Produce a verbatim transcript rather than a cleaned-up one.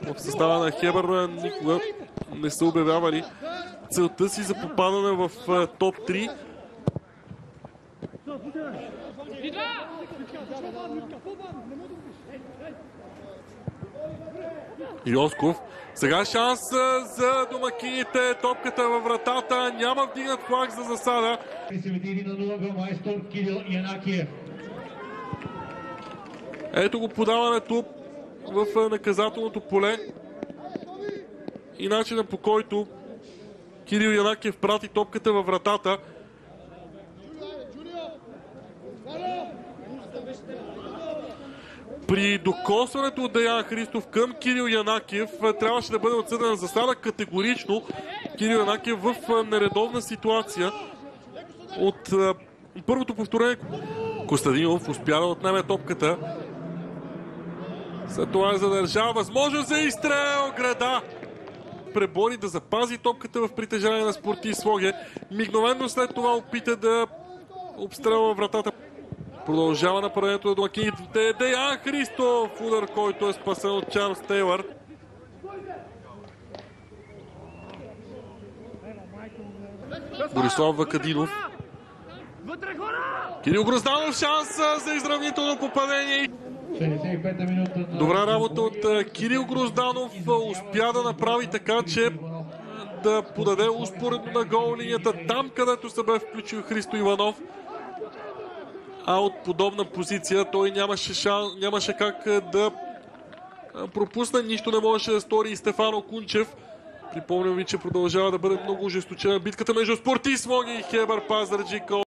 в състава на Хебър никога не са обявявали целта си за попадане в топ три. Йосков. Сега шанс за домакините. Топката във вратата. Няма вдигнат флаг за засада. Ето го подаването в наказателното поле. И начинът, по който Кирил Янакиев прати топката във вратата. При докосването от Деян Христов към Кирил Янакиев трябваше да бъде отсъден засада категорично. Кирил Янакиев в нередовна ситуация. От първото повторение Костадинов успя да отнеме топката. След това е задържал. Възможност за изстрел. Града пребори да запази топката в притежание на Спортист Своге. Мигновено след това опита да обстрелва вратата. Продължава нападението на домакините. Деян Христов. Удар, който е спасен от Чарлз Тейлър. Борислав Вакадинов. Кирил Грозданов, шанс за изравнително попадение. Добра работа от Кирил Грозданов. Успя да направи така, че да подаде успоредно на гол линията там, където се бе включил Христо Иванов. А от подобна позиция той нямаше, шан... нямаше как да пропусне. Нищо не можеше да стори и Стефано Кунчев. Припомням ви, че продължава да бъде много ожесточена битката между Спортист Своге и Хебър Пазарджик.